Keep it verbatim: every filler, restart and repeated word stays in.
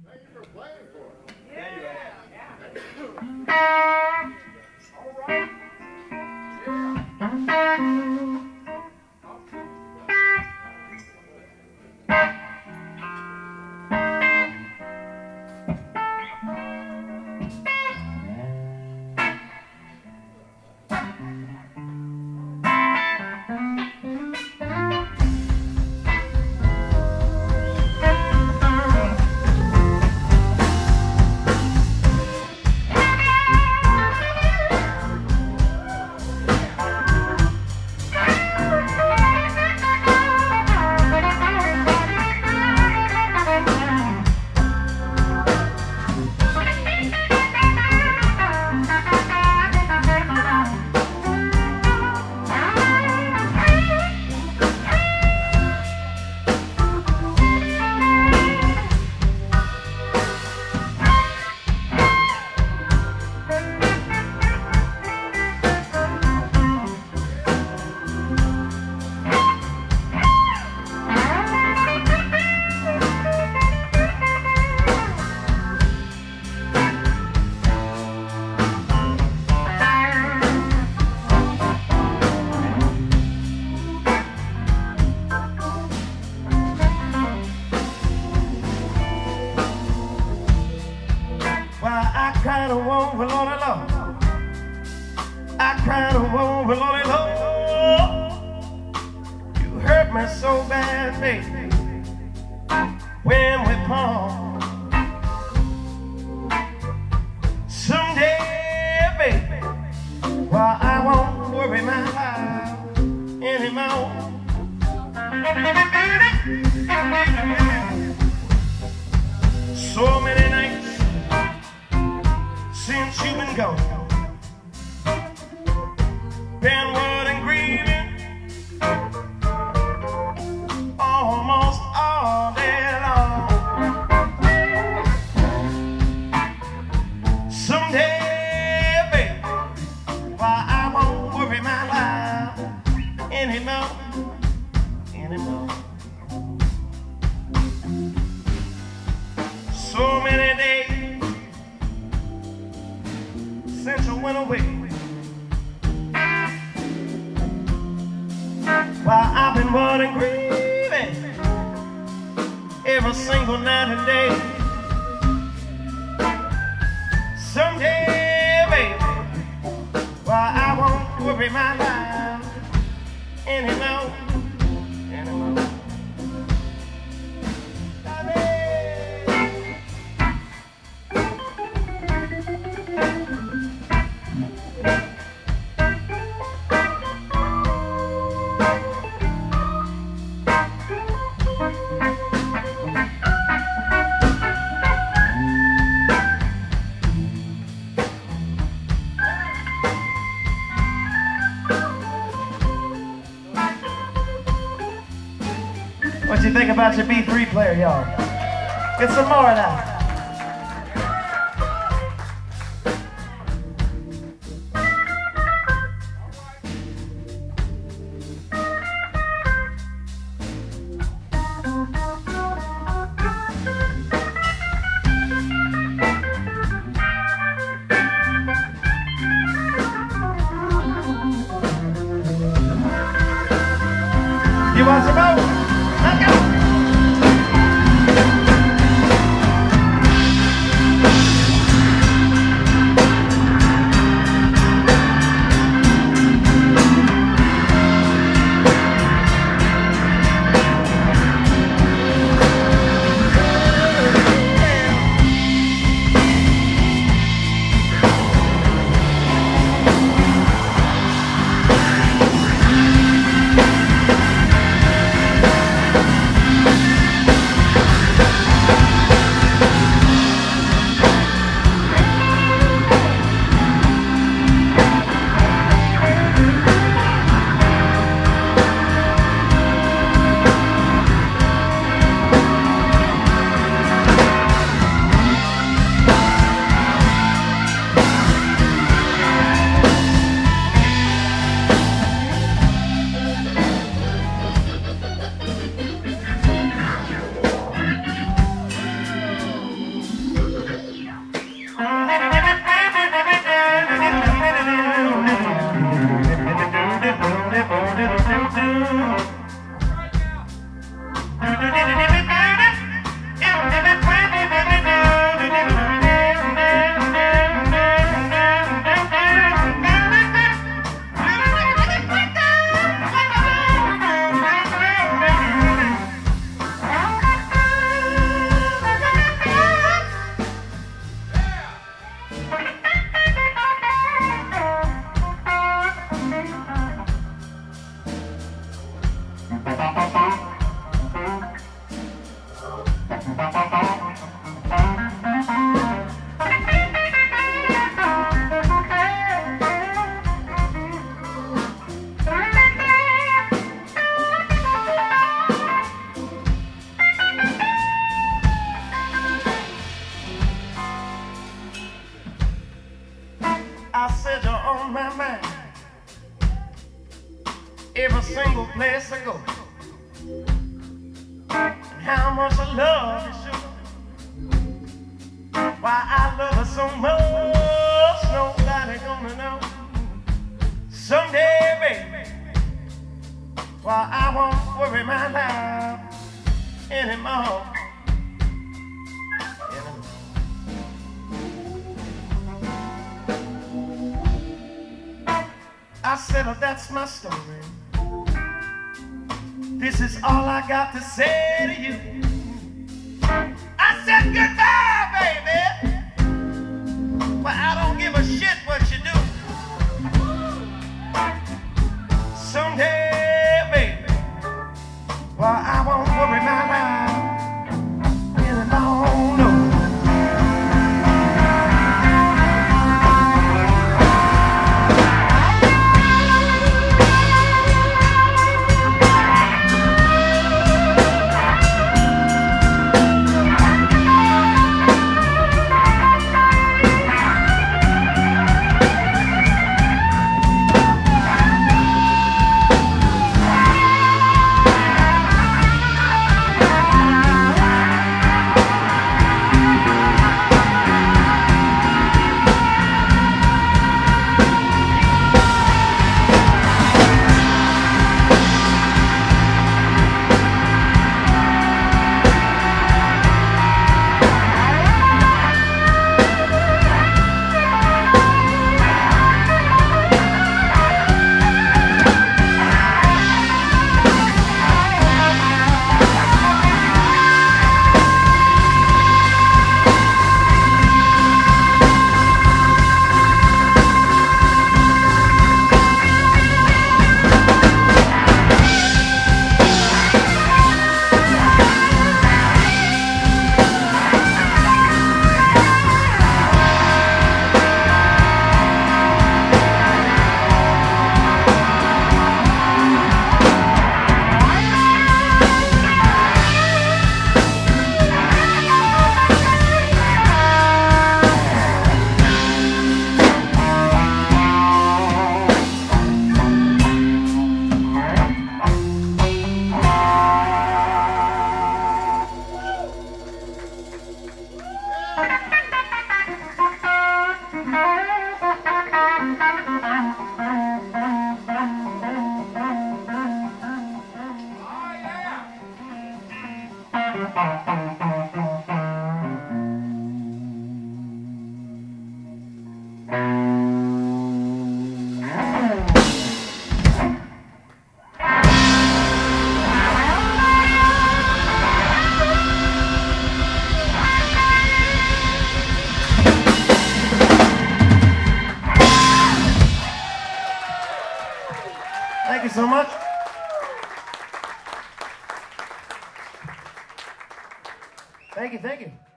Thank you for playing for us. Yeah, you are. Yeah. All right. Yeah. cried a woe, well, Lordy, Lord. I cried a woe, well, Lordy, Lord. You hurt me so bad, baby, when we part. Someday, baby, well, I won't worry my life anymore. So many nights since you've been gone, been worried and grieving almost all day long. Someday, baby, why I won't worry my life anymore, anymore. So many days since you went away, while I've been worried and grieving every single night and day. Someday, baby, why I won't worry my life anymore, anymore. What you think about your B three player, y'all? Get some more of that. You want some more? Let's go! I said you're on my mind every single place I go. And how much I love you, sugar. Why I love her so much, nobody gonna know. Someday, baby, why I won't worry my life anymore. I said, oh, that's my story. This is all I got to say to you. I said goodbye, baby. But I don't give a shit what you do. Someday, baby, well, I won't worry my life anymore, no. Thank you so much. Thank you, thank you.